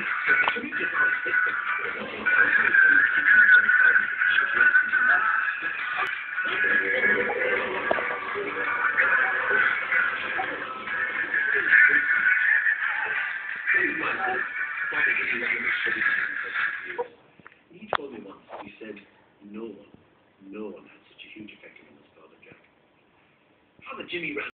He told me once, he said, no one had such a huge effect on him as Father Jack. Father Jimmy ran